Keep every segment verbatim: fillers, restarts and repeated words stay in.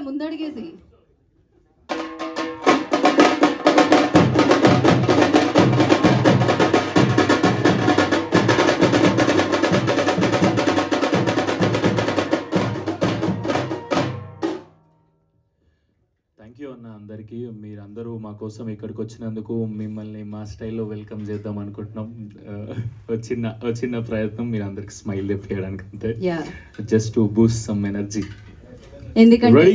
ముందడిగేసి. Thank you అన్న అందరికీ. మీరందరూ మా కోసం ఇక్కడికి వచ్చినందుకు మిమ్మల్ని మా స్టైల్లో వెల్కమ్ చేద్దాం అనుకుంటున్నాం. చిన్న చిన్న ప్రయత్నం మీరు అందరికి స్మైల్ తెప్పించడానికి అంతే, just to boost some energy. ఎందుకంటే రెడీ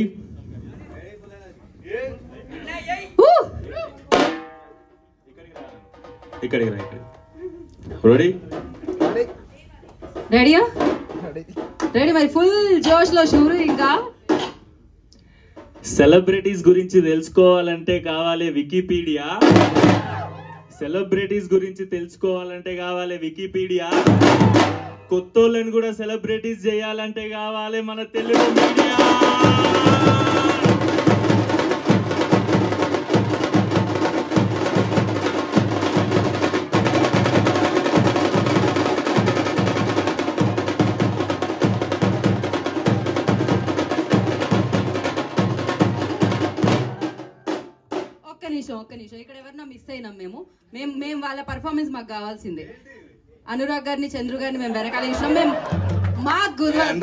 ఇక్కడికి రా, ఇక్కడ రెడీ రెడీయా రెడీ మరి ఫుల్ జోష్ లో షూరు. ఇంకా సెలబ్రిటీస్ గురించి తెలుసుకోవాలంటే కావాలి వికీపీడియా. సెలబ్రిటీస్ గురించి తెలుసుకోవాలంటే కావాలి వికీపీడియా. కొత్తోళ్ళని కూడా సెలబ్రిటీస్ చేయాలంటే కావాలి మన తెలుగు మీడియా. ఒక్క నిమిషం ఒక్క నిమిషం ఇక్కడ ఎవరన్నా మిస్ అయినాం. మేము మేము మేము వాళ్ళ పర్ఫార్మెన్స్ మాకు కావాల్సిందే. అనురాగ్ గారిని, చంద్రు గారిని మేము వెనకాల ఇచ్చినాం. మేము మాకు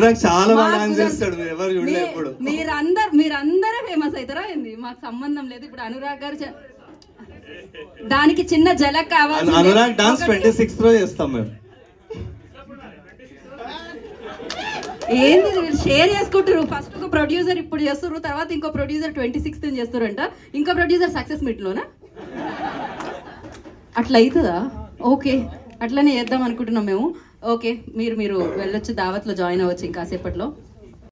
మీరందరు మీరందరే ఫేమస్ అవుతారా ఏంది? మాకు సంబంధం లేదు. ఇప్పుడు అనురాగ్ గారు దానికి చిన్న జలక్ కావాలి. అనురాగ్ డాన్స్ ట్వంటీ సిక్స్త్ లో చేస్తాం మేము. ఏంది షేర్ చేసుకుంటారు? ఫస్ట్ ఒక ప్రొడ్యూసర్ ఇప్పుడు చేస్తారు, తర్వాత ఇంకో ప్రొడ్యూసర్ ట్వంటీ సిక్స్త్ చేస్తారంట, ఇంకో ప్రొడ్యూసర్ సక్సెస్ మీట్ లోనా? అట్లా అవుతుందా? ఓకే, అట్లనే చేద్దాం అనుకుంటున్నాం మేము. ఓకే, మీరు మీరు వెళ్ళొచ్చు, దావత్లో జాయిన్ అవ్వచ్చు ఇంకాసేపట్లో.